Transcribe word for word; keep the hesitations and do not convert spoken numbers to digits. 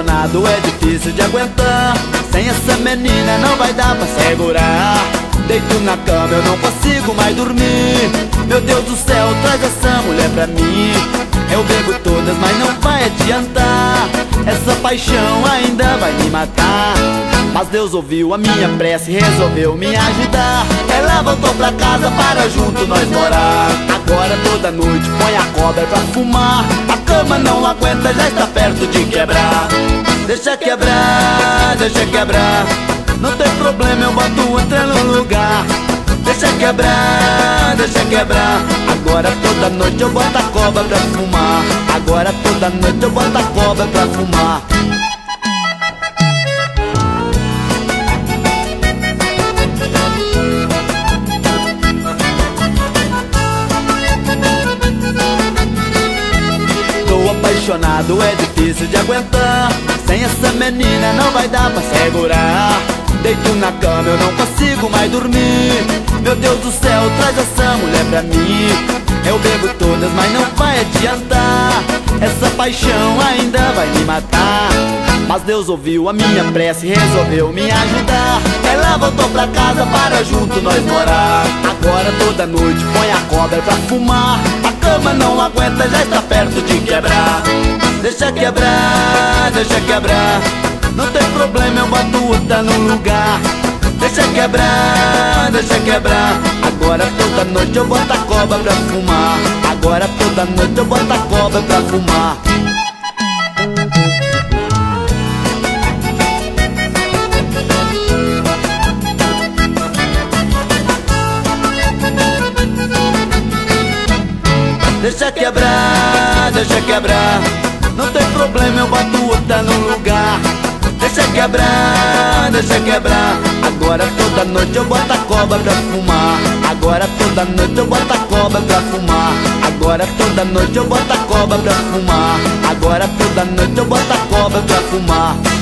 apaixonado é difícil de aguentar. Sem essa menina não vai dar pra segurar. Deito na cama, eu não consigo mais dormir. Meu Deus do céu, traz essa mulher pra mim. Eu bebo todas, mas não vai adiantar. Essa paixão ainda vai me matar. Mas Deus ouviu a minha prece e resolveu me ajudar. Ela voltou pra casa para junto nós morar. Agora toda noite põe a cobra pra fumar. A cama não aguenta, já está perto de quebrar. Deixa quebrar, deixa quebrar. Não tem problema, eu boto outra no lugar. Deixa quebrar, deixa quebrar. Agora toda noite eu boto a cobra pra fumar. Agora toda noite eu boto a cobra pra fumar. Tô apaixonado, é difícil de aguentar. Sem essa menina não vai dar pra segurar. Deito na cama, eu não consigo mais dormir. Meu Deus do céu, traz essa mulher pra mim. Eu bebo todas, mas não vai adiantar. Essa paixão ainda vai me matar. Mas Deus ouviu a minha prece e resolveu me ajudar. Ela voltou pra casa para junto nós morar. Agora toda noite põe a cobra pra fumar. A cama não aguenta, já está perto de quebrar. Deixa quebrar, deixa quebrar. Não tem problema, eu boto outra no lugar. Deixa quebrar, deixa quebrar. Agora toda noite eu boto a cobra pra fumar. Agora toda noite eu boto a cobra pra fumar. Deixa quebrar, deixa quebrar. Não tem problema, eu boto outra no lugar. Deixa quebrar, deixa quebrar. Agora toda noite eu boto a cobra pra fumar. Agora toda noite eu boto a cobra pra fumar. Agora toda noite eu boto a cobra pra fumar. Agora toda noite eu boto a cobra pra fumar.